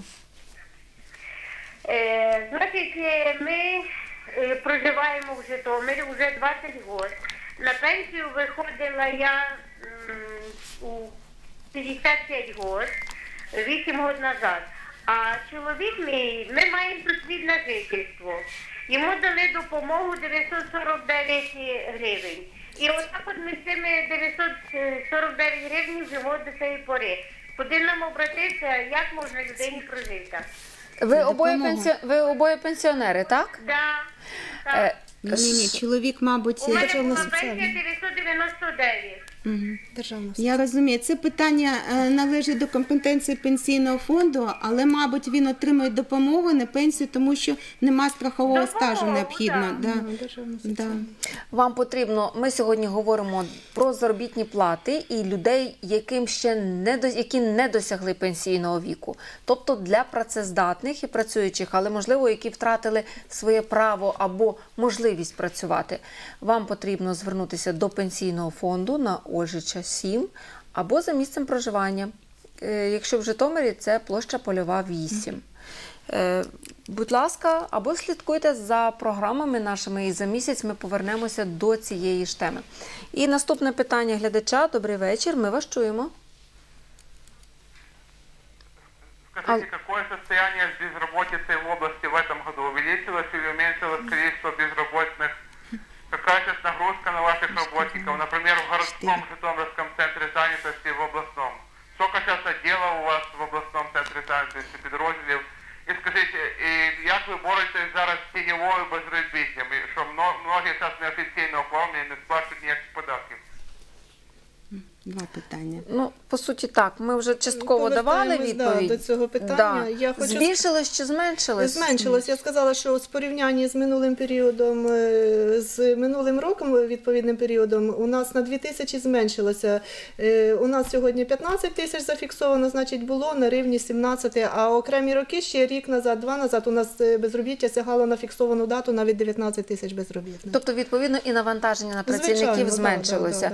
Значить, ми проживаємо в Житомирі вже 20 років. На пенсію виходила я у 55 років, 8 років назад. А чоловік мій, ми маємо посвідне жительство. Йому дали допомогу 949 гривень. І отак от ми з цими 949 гривень живемо до цієї пори. Куди нам обратитися, як можна людині прожити? Ви обоє пенсіонери, так? Так. Ні, чоловік, мабуть... У мене була пенсія 999. Державна Я розумію, це питання належить до компетенції пенсійного фонду, але, мабуть, він отримує допомогу, не пенсію, тому що нема страхового стажу необхідно. Да. Да. Вам потрібно, ми сьогодні говоримо про заробітні плати і людей, які не досягли пенсійного віку. Тобто для працездатних і працюючих, але, можливо, які втратили своє право або можливість працювати. Вам потрібно звернутися до пенсійного фонду на Ольжича 7 або за місцем проживання. Якщо в Житомирі, це площа Польова 8. Будь ласка, або слідкуйте за програмами нашими, і за місяць ми повернемося до цієї ж теми. І наступне питання глядача. Добрий вечір, ми вас чуємо. Скажите, какое состояние безработицы в области в этом году? Увеличилось или уменьшилось количество безработных? Какая сейчас нагрузка на ваших работников? Например, в городском Житомирском центре занятости, в областном. Сколько сейчас отделов у вас в областном центрі занятості, підрозділів? І скажіть, як ви боретесь зараз з тіньовою безробіттям? Що многі зараз неофіційно оформлені, не сплачують ніяких податків? Два питання. Ну, по суті, так. Ми вже частково давали відповідь. До цього питання. Я хочу... Збільшилось чи зменшилось? Зменшилось. Я сказала, що з порівняння з минулим періодом, з минулим роком, відповідним періодом, у нас на 2 тисячі зменшилося. У нас сьогодні 15 тисяч зафіксовано, значить, було на рівні 17, а окремі роки, ще рік назад, 2 назад, у нас безробіття сягало на фіксовану дату навіть 19 тисяч безробітних. Тобто, відповідно, і навантаження на працівників Звичайно, зменшилося.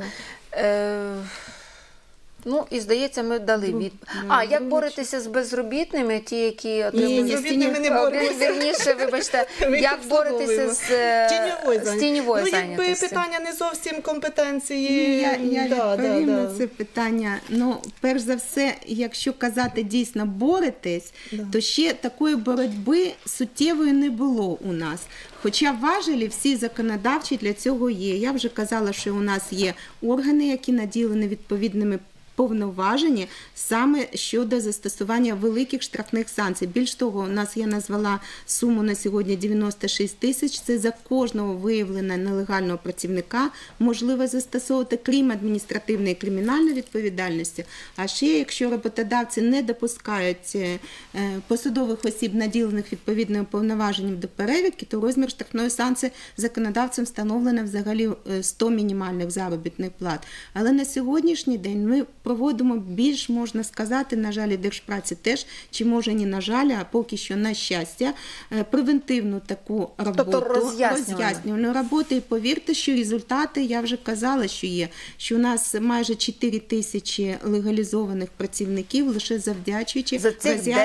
Ну, і, здається, ми дали відповідь. Як боретеся з безробітними, ті, які отримують... Безробітними не боремося. Вірніше, вибачте, як боретеся з тіньовою зайнятістю? Якби питання не зовсім компетенції... Я відповім на це питання. Ну, перш за все, якщо казати дійсно боретесь, то ще такої боротьби суттєвої не було у нас. Хоча важелі всі законодавчі для цього є. Я вже казала, що у нас є органи, які наділені відповідними повноваження саме щодо застосування великих штрафних санкцій. Більш того, у нас я назвала суму на сьогодні 96 тисяч. Це за кожного виявленого нелегального працівника можливо застосовувати, крім адміністративної і кримінальної відповідальності. А ще, якщо роботодавці не допускають посадових осіб, наділених відповідними повноваженнями до перевірки, то розмір штрафної санкції законодавцем встановлено взагалі 100 мінімальних заробітних плат. Але на сьогоднішній день ми проводимо більш, можна сказати, на жаль, і Держпраці теж, чи може не на жаль, а поки що на щастя, превентивну таку роботу, тобто роз'яснювальну роботу. І повірте, що результати, я вже казала, що є, що у нас майже 4 тисячі легалізованих працівників, лише завдячуючи за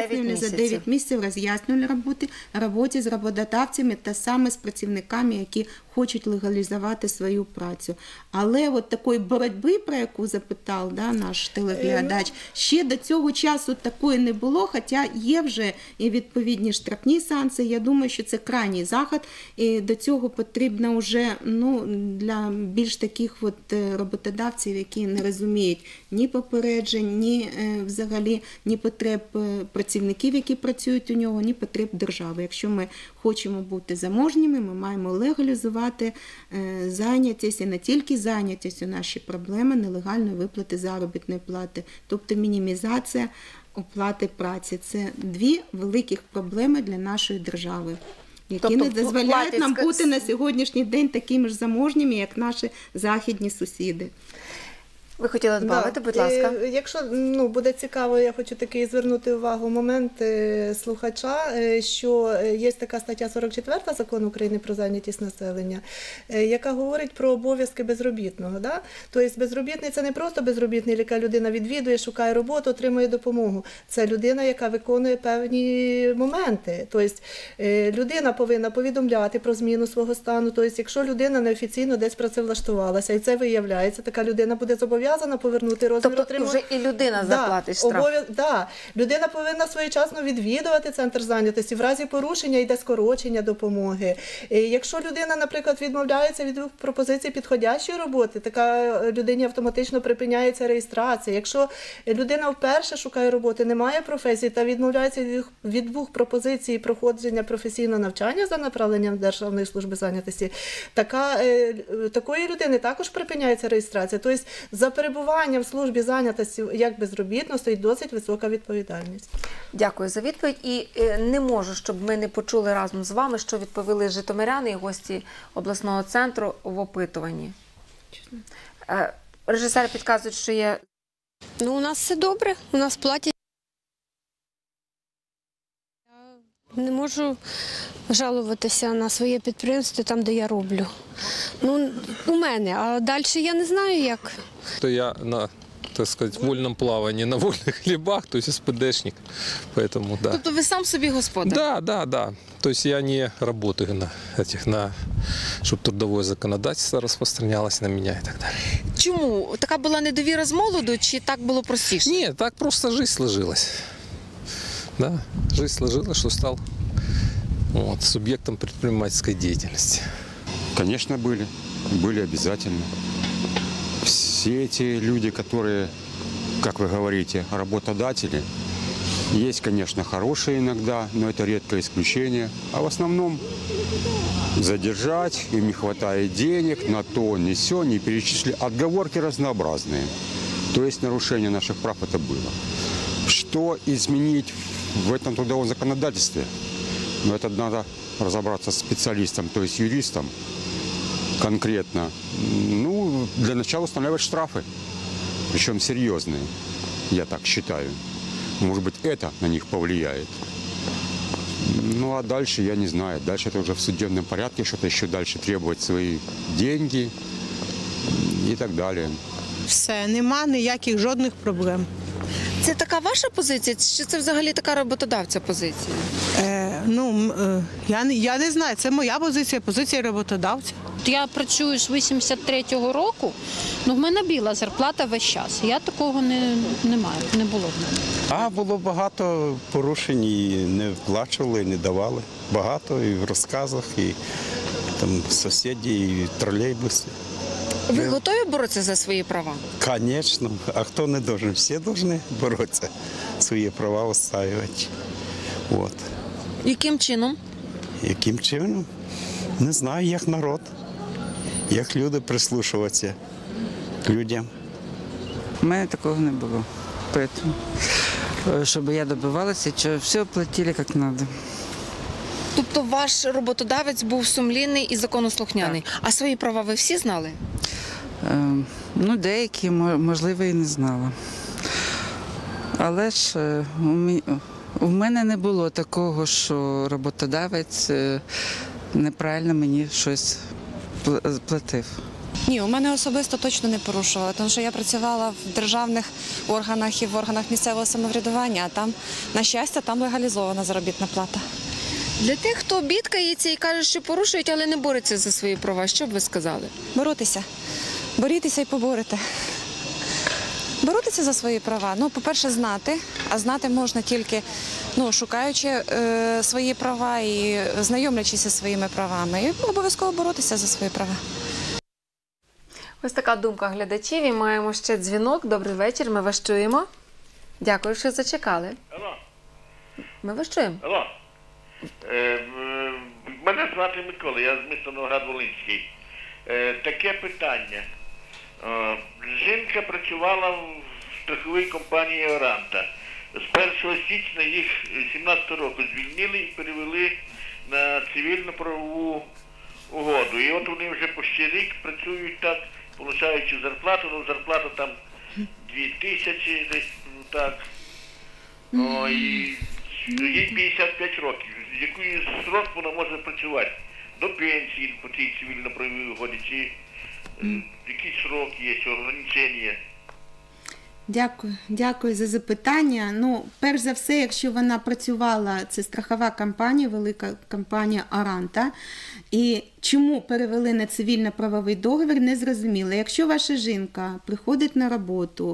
9 місяців роз'яснювальної роботі з роботодавцями та саме з працівниками, які хочуть легалізувати свою працю. Але от такої боротьби, про яку запитав наш телеглядач, ще до цього часу такої не було, хоча є вже і відповідні штрафні санкції. Я думаю, що це крайній захід, і до цього потрібно вже для більш таких роботодавців, які не розуміють ні попереджень, ні взагалі ні потреб працівників, які працюють у нього, ні потреб держави. Якщо ми хочемо бути заможніми, ми маємо легалізувати зайнятість, і не тільки зайнятість, у наші проблеми нелегальної виплати заробітної плати, тобто мінімізація оплати праці. Це 2 великих проблеми для нашої держави, які не дозволяють нам бути на сьогоднішній день такими ж заможніми, як наші західні сусіди. Ви хотіли додати, будь ласка. Якщо буде цікаво, я хочу такий звернути увагу момент слухача, що є така стаття 44 Закону України про зайнятість населення, яка говорить про обов'язки безробітного. Да? Тобто безробітний – це не просто безробітний, яка людина відвідує, шукає роботу, отримує допомогу. Це людина, яка виконує певні моменти. Тобто людина повинна повідомляти про зміну свого стану. Тобто якщо людина неофіційно десь працевлаштувалася, і це виявляється, така людина буде зобов'язана повернути розмір отримання. Тобто вже і людина заплатить штраф. Людина повинна своєчасно відвідувати центр зайнятості. В разі порушення йде скорочення допомоги. Якщо людина, наприклад, відмовляється від пропозиції підходящої роботи, така людині автоматично припиняється реєстрація. Якщо людина вперше шукає роботи, не має професії та відмовляється від 2 пропозицій проходження професійного навчання за направленням Державної служби зайнятості, такої людини також припиняється реєстрація. Тобто перебування в службі зайнятості як безробітно стоїть досить висока відповідальність. Дякую за відповідь. І не можу, щоб ми не почули разом з вами, що відповіли житомиряни і гості обласного центру в опитуванні. Режисери підказують, що є... Ну, у нас все добре, у нас платять. Я не можу жалуватися на своє підприємство там, де я роблю. Ну, у мене, а далі я не знаю, як. То я на, так сказать, вольном плавании, на вольных хлебах, то есть СПДшник, поэтому да. Тобто ви сам собі господар? Да. То есть я не работаю чтобы трудовое законодательство распространялось на меня и так далее. Чому? Така була недовіра з молоду, чи так було простіше? Нет, так просто жизнь сложилась. Да, жизнь сложилась, что стал субъектом предпринимательской деятельности. Конечно, были обязательно. Все эти люди, которые, как вы говорите, работодатели, есть, конечно, хорошие иногда, но это редкое исключение. А в основном задержать, им не хватает денег, на то, не сё, не перечислили. Отговорки разнообразные. То есть нарушение наших прав это было. Что изменить в этом трудовом законодательстве? Но это надо разобраться с специалистом, то есть юристом конкретно. Ну, для начала устанавливать штрафы, причем серьезные, я так считаю. Может быть, это на них повлияет. Ну, а дальше я не знаю. Дальше это уже в судебном порядке, что-то еще дальше требовать свои деньги и так далее. Все, нема ніяких жодних проблем. Це така ваша позиція, чи це взагалі така роботодавця позиція? Я не знаю, це моя позиція, позиція роботодавця. Я працюю з 83-го року, в мене біла зарплата весь час. Я такого не маю, не було в мене. Було багато порушень, і не вплачували, не давали. Багато і в розказах, і там сусіді, і в тролейбусі. Ви готові боротися за свої права? Звісно. А хто не должен? Всі повинні боротися, свої права відстоювати. От. Яким чином? Яким чином? Не знаю, як народ. Як люди прислушуватися к людям. У мене такого не було. Поэтому, щоб я добивалася, що все платили як треба. Тобто ваш роботодавець був сумлінний і законослухняний. Так. А свої права ви всі знали? Деякі, можливо, і не знала. Але ж у мене не було такого, що роботодавець неправильно мені щось платив. Ні, у мене особисто точно не порушувала, тому що я працювала в державних органах і в органах місцевого самоврядування, а там, на щастя, там легалізована заробітна плата. Для тих, хто бідкається і каже, що порушують, але не бореться за свої права, що б ви сказали? Боротися. Борітеся і поборете. Боротися за свої права. По-перше, знати, а знати можна тільки шукаючи свої права і знайомлячись зі своїми правами. І обов'язково боротися за свої права. Ось така думка глядачів. І маємо ще дзвінок. Добрий вечір, ми вас чуємо. Дякую, що зачекали. Алло. Ми вас чуємо. Алло. Мене звати Микола, я з міста Новоград-Волинський. Таке питання. Жінка працювала в страховій компанії «Оранта». З 1 січня їх 17 року звільнили і перевели на цивільно-правову угоду. І от вони вже почти рік працюють так, получаючи зарплату, зарплата там 2000 десь так. Їй 55 років. З який срок вона може працювати? До пенсії по цій цивільно-правовій угоді? Чи який срок є, ограничення? Дякую за запитання. Перш за все, якщо вона працювала, це страхова компанія, велика компанія «Оранта», і чому перевели на цивільно-правовий договір, не зрозуміло. Якщо ваша жінка приходить на роботу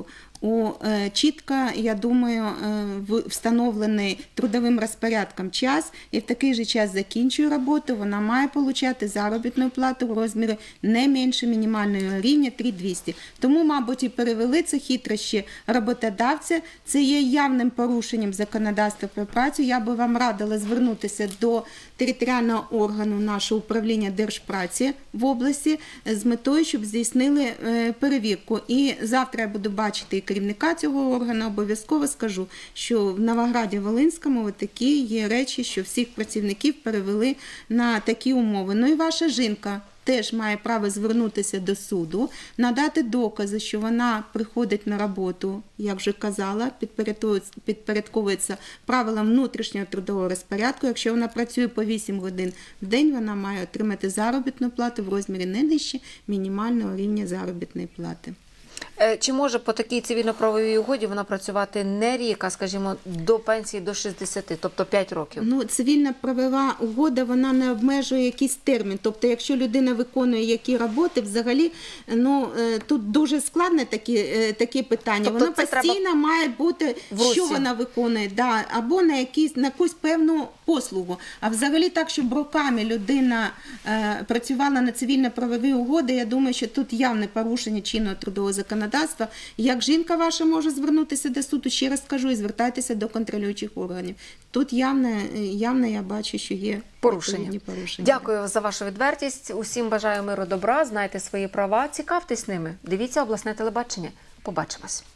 чітко, я думаю, встановлений трудовим розпорядком час, і в такий же час закінчує роботу, вона має отримати заробітну плату в розмірі не менше мінімального рівня 3200. Тому, мабуть, і перевели це хитрощі роботодавця. Це є явним порушенням законодавства про працю. Я би вам радила звернутися до територіального органу нашого управління Держпраці в області з метою, щоб здійснили перевірку. І завтра я буду бачити і керівника цього органу, обов'язково скажу, що в Новограді-Волинському такі є речі, що всіх працівників перевели на такі умови. Ну і ваша жінка теж має право звернутися до суду, надати докази, що вона приходить на роботу, як вже казала, підпорядковується правилам внутрішнього трудового розпорядку. Якщо вона працює по 8 годин в день, вона має отримати заробітну плату в розмірі не нижче мінімального рівня заробітної плати. Чи може по такій цивільно-правовій угоді вона працювати не рік, а, скажімо, до пенсії до 60, тобто 5 років? Ну, цивільно-правова угода, вона не обмежує якийсь термін. Тобто, якщо людина виконує які роботи, взагалі, ну, тут дуже складне такі питання. Тобто, вона постійно має бути, що вона виконує, да, або на якусь певну послугу. А взагалі так, щоб роками людина працювала на цивільно-правовій угоді, я думаю, що тут явне порушення чинного трудового законодавства. Як жінка ваша може звернутися до суду, ще раз кажу, і звертайтеся до контролюючих органів. Тут явно я бачу, що є порушення. Дякую за вашу відвертість. Усім бажаю миру, добра, знайте свої права, цікавтесь ними. Дивіться обласне телебачення. Побачимось.